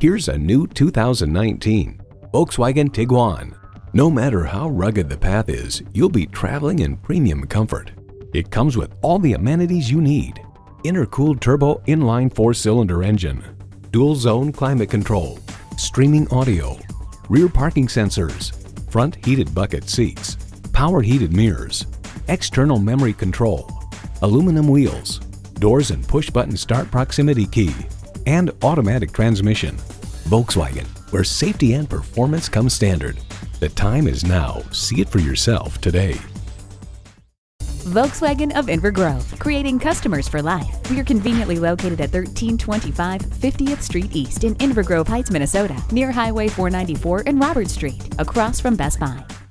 Here's a new 2019 Volkswagen Tiguan. No matter how rugged the path is, you'll be traveling in premium comfort. It comes with all the amenities you need. Intercooled turbo inline 4-cylinder engine, dual zone climate control, streaming audio, rear parking sensors, front heated bucket seats, power heated mirrors, external memory control, aluminum wheels, doors and push button start proximity key, and automatic transmission. Volkswagen, where safety and performance come standard. The time is now. See it for yourself today. Volkswagen of Inver Grove, creating customers for life. We are conveniently located at 1325 50th Street East in Inver-Grove-Heights, Minnesota, near Highway 494 and Robert Street, across from Best Buy.